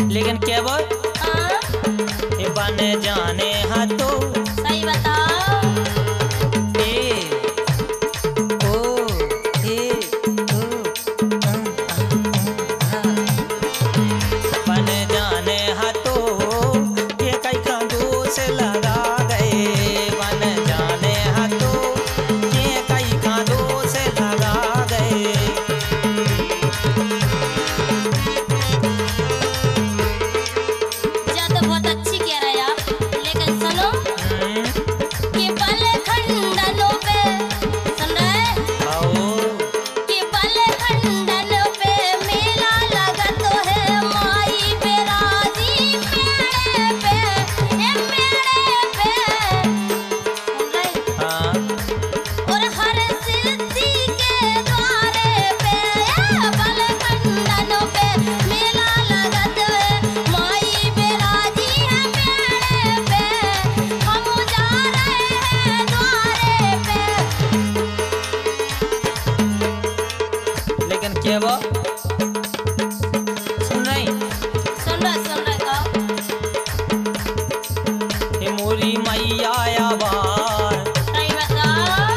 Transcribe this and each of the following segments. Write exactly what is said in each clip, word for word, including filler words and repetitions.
लेकिन क्या वो ये बने जाने हाथों सही बताओ। ए ओ ए ओ बने जाने हाथों ये कई कांदों से लगा गए। बने जाने हाथों ये कई कांदों से लगा गए। वो सुन रही सुन रहा सुन रहा ये मोरी मैया आवार नहीं बताओ।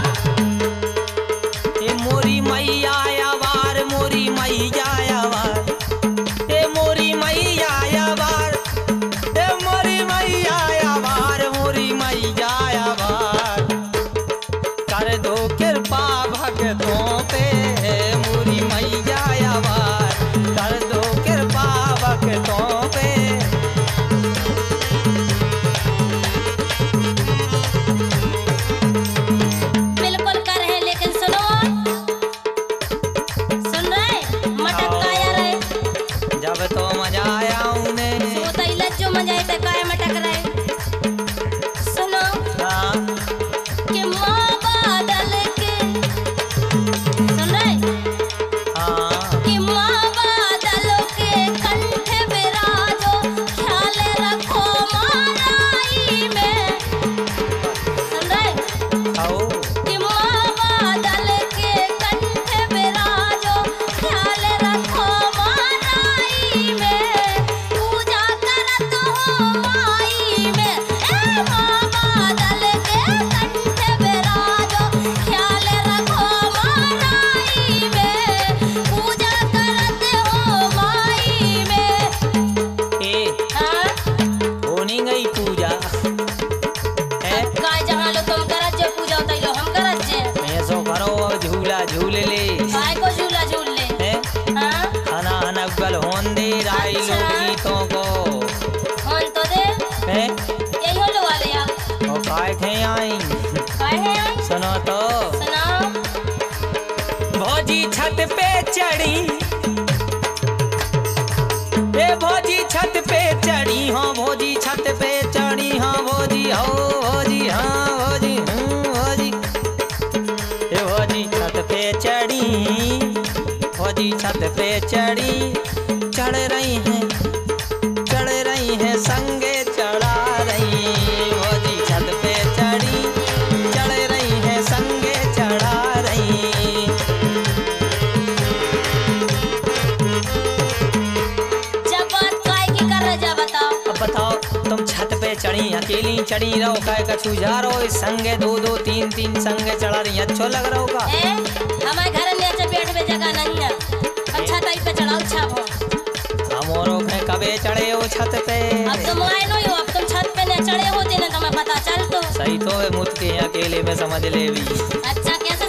ये मोरी मैया आवार मोरी मैया आवार ये मोरी मैया आवार ये मोरी मैया आवार मोरी मैया आवार कर दो कृपा भक्तों पे मोरी मैया आवार कर दो कृपा भक्तों पे। बिल्कुल कर रहे लेकिन सुनो सुन रहे मटक काया रहे जब तो मजा आया उन्हें सोता ही लज्जो मजा आए काय मटक रहे। सुनो हाँ कि माँ बादल के सुन रहे हाँ कि माँ बादल के कंठ विराजो ख्याल रखो माराई में। सुन रहे आओ कि माँ बादल के कंठ विराजो ख्याल रखो माराई में। पूजा करत हो माई में ए माँ बादल के कंठ विराजो ख्याल रखो माराई में। पूजा करत हो माई में। ए हाँ हो नहीं गई पूजा है काय जहाँ लो तुम करत जो पूजा होता लो हम करत जे ऐसो करो और झूला झूल ले काय को झूला झूल ले। है हाँ खाना अनगल होन दे राई अच्छा। लोग गीतों को होन तो दे है यही हो लो वाले या और काय थे आई काय है यार सुनो तो सुनाओ। भौजी छत पे चढ़ी ए भौजी छत पे चढ़ी हो भौजी छत पे चढ़ी हो भौजी हो भौजी हाँ भौजी हूँ भौजी ए भौजी छत पे चढ़ी भौजी छत पे चढ़ी चढ़ रही हैं चढ़ रही हैं संगे चढ़ा रही भौजी छत पे चढ़ी चढ़ रही हैं संगे चढ़ा रही। जब बात काय की कर रहे जा बताओ। अब बताओ तुम छत पे चढ़ी अकेली चढ़ी रहो काय कछु जा रहो संगे दो दो तीन तीन संगे चढ़ा रही अच्छो लग रहा होगा। ए हमारे घर में अच्छा पेट में जगह नहीं है हम छत आई पे चढ़ाओ छापो। हम औरों के कबे चढ़े हो छत पे अब तुम आए नहीं हो अब तुम छत पे न चढ़े होते ना तुम्हें पता चल तो सही तो है मुझ के अकेले में समझ ले भी अच्छा कैसे